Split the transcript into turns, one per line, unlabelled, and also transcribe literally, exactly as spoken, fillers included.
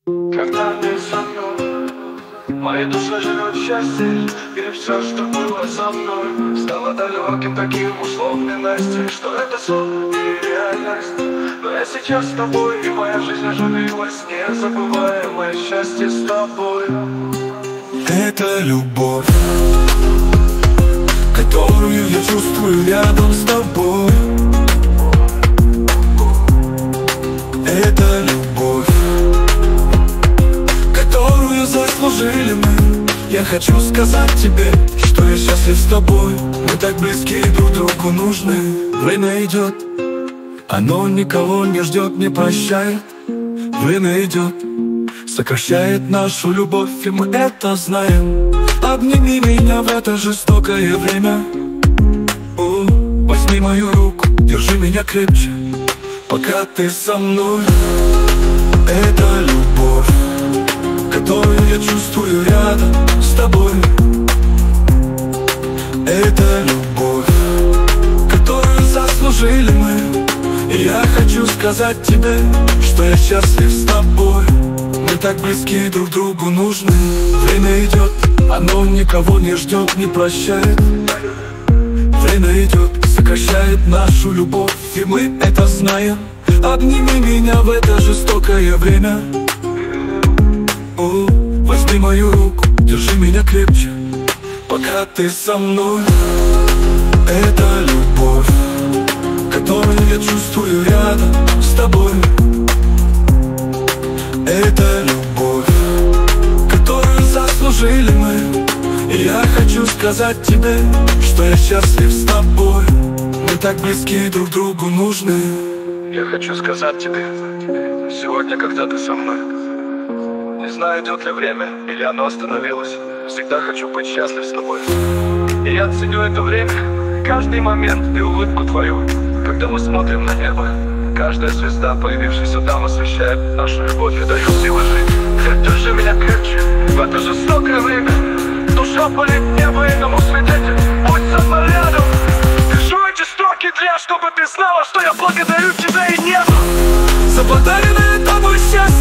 Когда ты со мной, моя душа живет в счастье, и все, что было со мной, стало далеким, таким условленностью, что это сон и реальность. Но я сейчас с тобой, и моя жизнь оживилась, не забываемое счастье с тобой.
Это любовь, которую я чувствую рядом с тобой. Это любовь, которую заслужили мы. Я хочу сказать тебе, что я счастлив с тобой. Мы так близки и друг другу нужны. Время идет, оно никого не ждет, не прощает. Время идет, сокращает нашу любовь, и мы это знаем. Обними меня в это жестокое время. О, возьми мою руку, держи меня крепче, пока ты со мной. Это любовь, которую я чувствую рядом с тобой. Это любовь, которую заслужили мы. И я хочу сказать тебе, что я счастлив с тобой. Мы так близки, друг другу нужны. Время идет, оно никого не ждет, не прощает. Время идет, сокращает нашу любовь, и мы это знаем. Обними меня в это жестокое время. О, возьми мою руку, держи меня крепче, пока ты со мной. Это любовь, которую я чувствую рядом с тобой. Это любовь, которую заслужили мы. И я хочу сказать тебе, что я счастлив с тобой. Мы так близки, друг другу нужны.
Я хочу сказать тебе, сегодня, когда ты со мной, не знаю, идет ли время, или оно остановилось, всегда хочу быть счастлив с тобой. И я ценю это время, каждый момент и улыбку твою, когда мы смотрим на небо. Каждая звезда, появившаяся там, освещает нашу любовь и дает силы жить. Держи меня крепче в это жестокое время. Душа болит, небо этому свидетель. Будь со мной рядом. Держу эти строки для, чтобы ты знала, что я благодарю тебя и небо
за подаренное тобой счастье.